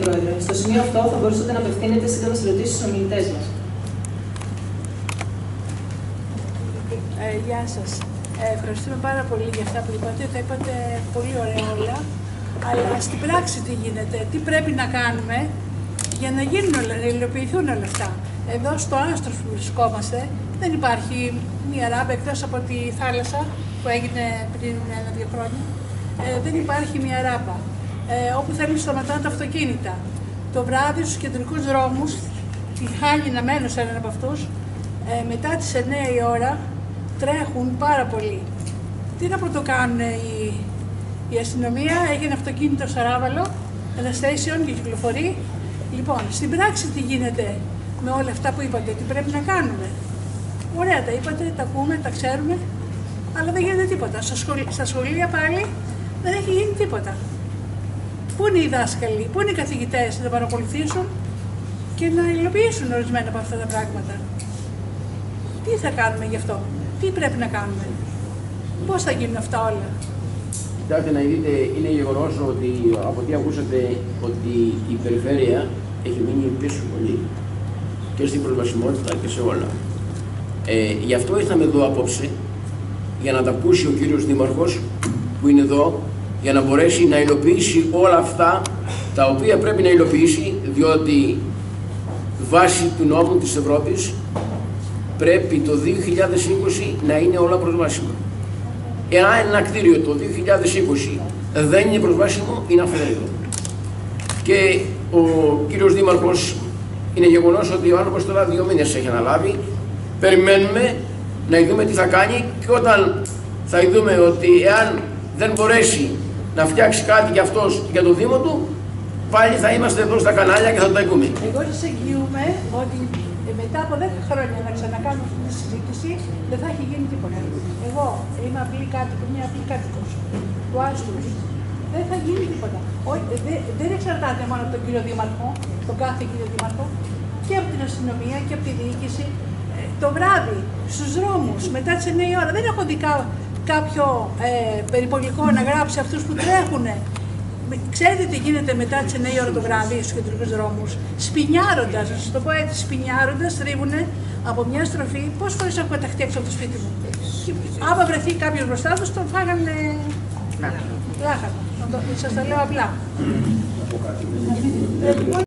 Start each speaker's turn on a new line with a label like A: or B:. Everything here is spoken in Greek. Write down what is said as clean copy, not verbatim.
A: Πρόεδρε. Στο σημείο αυτό θα μπορούσατε να απευθύνετε σύντομες ερωτήσεις στους ομιλητές μας.
B: Γεια σας. Ευχαριστούμε πάρα πολύ για αυτά που είπατε. Τα είπατε πολύ ωραία όλα. Αλλά στην πράξη τι γίνεται, τι πρέπει να κάνουμε για να γίνουν όλα, να υλοποιηθούν όλα αυτά. Εδώ στο άστρο που βρισκόμαστε δεν υπάρχει μία ράμπα εκτός από τη θάλασσα που έγινε πριν 1-2 χρόνια. Δεν υπάρχει μία ράμπα. Όπου θέλουν να σταματάνε τα αυτοκίνητα. Το βράδυ στους κεντρικούς δρόμους, τυχάνει να μένω σε έναν από αυτούς, μετά τις 9 η ώρα τρέχουν πάρα πολύ. Τι να πρωτοκάνουν η αστυνομία, έγινε αυτοκίνητο σαράβαλο, ένα station και κυκλοφορεί. Λοιπόν, στην πράξη τι γίνεται με όλα αυτά που είπατε, τι πρέπει να κάνουμε. Ωραία τα είπατε, τα ακούμε, τα ξέρουμε, αλλά δεν γίνεται τίποτα. Στα σχολεία πάλι δεν έχει γίνει τίποτα. Πού είναι οι δάσκαλοι, πού είναι οι καθηγητές να παρακολουθήσουν και να υλοποιήσουν ορισμένα από αυτά τα πράγματα. Τι θα κάνουμε γι' αυτό, τι πρέπει να κάνουμε, πώς θα γίνουν αυτά όλα.
C: Κοιτάξτε να δείτε, είναι γεγονός ότι από τι ακούσατε ότι η περιφέρεια έχει μείνει πίσω πολύ και στην προσβασιμότητα και σε όλα. Γι' αυτό ήρθαμε εδώ απόψε για να τα ακούσει ο κύριος Δήμαρχος που είναι εδώ, για να μπορέσει να υλοποιήσει όλα αυτά τα οποία πρέπει να υλοποιήσει, διότι βάσει του νόμου της Ευρώπης πρέπει το 2020 να είναι όλα προσβάσιμα. Εάν ένα κτίριο το 2020 δεν είναι προσβάσιμο, είναι αφαιρετικό. Και ο κύριος Δήμαρχος είναι γεγονός ότι ο άνθρωπος τώρα 2 μήνες έχει αναλάβει. Περιμένουμε να δούμε τι θα κάνει και όταν θα δούμε ότι εάν δεν μπορέσει να φτιάξει κάτι για αυτός και για το Δήμο του, πάλι θα είμαστε εδώ στα κανάλια και θα το ακούμε.
B: Εγώ σας εγγυούμαι ότι μετά από 10 χρόνια να ξανακάνουμε αυτή τη συζήτηση δεν θα έχει γίνει τίποτα. Εγώ είμαι μια απλή κάτοικος του άστρου. Δεν θα γίνει τίποτα. Δεν εξαρτάται μόνο από τον κύριο Δήμαρχο, τον κάθε κύριο Δήμαρχο, και από την αστυνομία και από τη διοίκηση. Το βράδυ, στους δρόμους, μετά τις 9 η ώρα, δεν έχω δει κάποιο περιπολικό να γράψει αυτούς που τρέχουν. Ξέρετε τι γίνεται μετά τις 9 η ώρα το βράδυ στους κεντρικούς δρόμους. Σπινιάροντας, να σας το πω έτσι, σπινιάροντας, τρίβουνε από μια στροφή. Πόσες φορές έχω πεταχτεί έξω από το σπίτι μου. Άμα βρεθεί κάποιος μπροστά τους, τον φάγανε λάχανο. Σας το λέω απλά.